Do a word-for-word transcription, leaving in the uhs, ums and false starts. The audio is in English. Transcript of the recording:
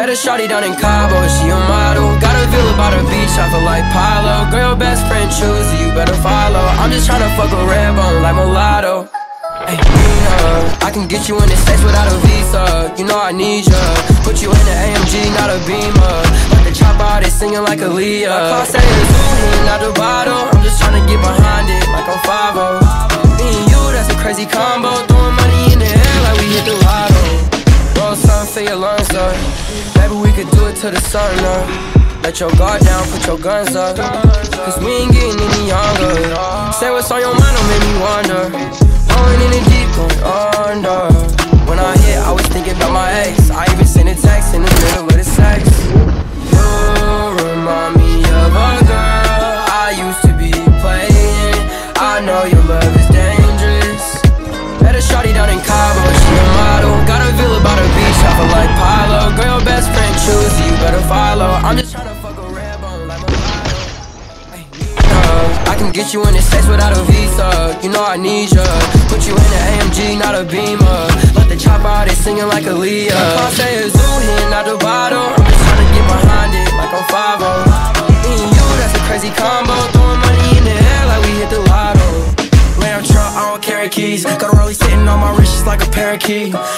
Met a shawty down in Cabo, she a model. Got a villa by the beach, I feel like Pilo. Girl, your best friend choose you, better follow. I'm just tryna fuck a red bone like mulatto. Hey, Nina, I can get you in the States without a visa. You know I need ya. Put you in the A M G, not a Beamer. Like the chop out, they singing like Aaliyah. My car say it's Zuhin, not the bottle. I'm just tryna get behind it like I'm five oh. Me and you, that's a crazy combo. Throwing money in the air like we hit the lotto. Roll something for your lungs up. Maybe we could do it till the sun up. Let your guard down, put your guns up. Cause we ain't getting any younger. Say what's on your mind, don't make me wonder. Going in the deep, going under. When I hit, I was thinking about my ex. I even sent a text in the middle of the sex. You remind me of a girl I used to be playing. I know your love is dangerous. Met a shawty down in Cabo, she a model. Got a villa by the beach, I feel like Pilo. Girl, your best friend choose you, better follow. I'm just tryna fuck a red bone like mulatto. Hey, Nina, I can get you in the States without a visa. You know I need ya. Put you in the A M G, not a Beamer. Let the chop out, they singing like Aaliyah. My car say it's Zuhin, not the bottle. I'm just tryna get behind it like I'm five oh. Me and you, that's a crazy combo. Throwing money in the air like we hit the lotto. Lamb truck, I don't carry keys. Got a rollie sitting on my wrist just like a parakeet.